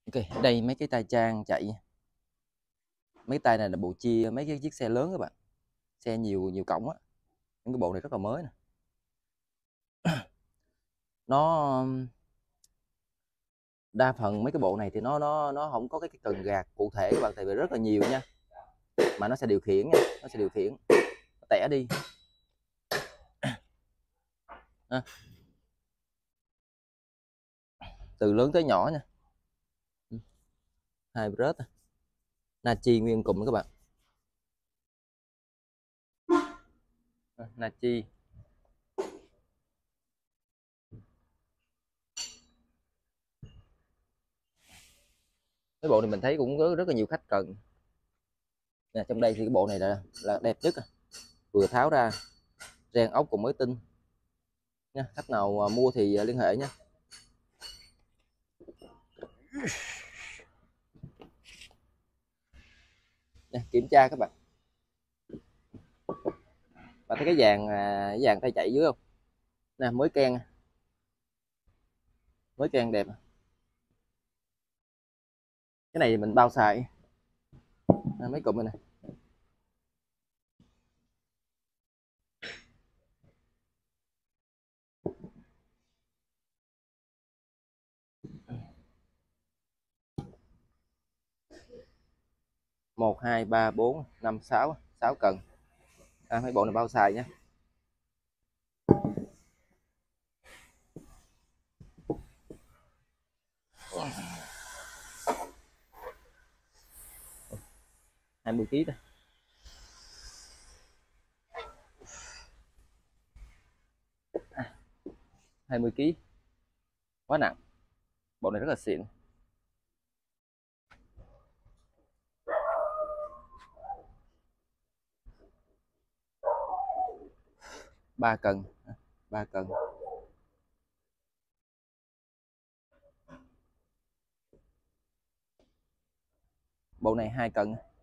Ok, đây mấy cái tay trang chạy, mấy tay này là bộ chia mấy cái chiếc xe lớn các bạn, xe nhiều nhiều cổng á. Những cái bộ này rất là mới nè. Nó đa phần mấy cái bộ này thì nó không có cái cần gạt cụ thể các bạn, tại vì rất là nhiều nha, mà nó sẽ điều khiển nha, nó sẽ điều khiển tẻ đi à, từ lớn tới nhỏ nha. Hai rớt Nachi nguyên cùng các bạn. Nachi cái bộ này mình thấy cũng có rất là nhiều khách cần nè. Trong đây thì cái bộ này là đẹp nhất, vừa tháo ra rang ốc cùng mới tinh nha. Khách nào mua thì liên hệ nha. Nè, kiểm tra các bạn, bạn thấy cái dàn tay chạy dưới không nè, mới ken đẹp. Cái này mình bao xài mấy cụm này nè. 1 2 3 4 5 6 6 cần. Mấy bộ này bao xài nhé. Hai 20 kg thôi. 20 kg quá nặng. Bộ này rất là xịn. 3 cần. 3 cần. Bộ này 2 cần.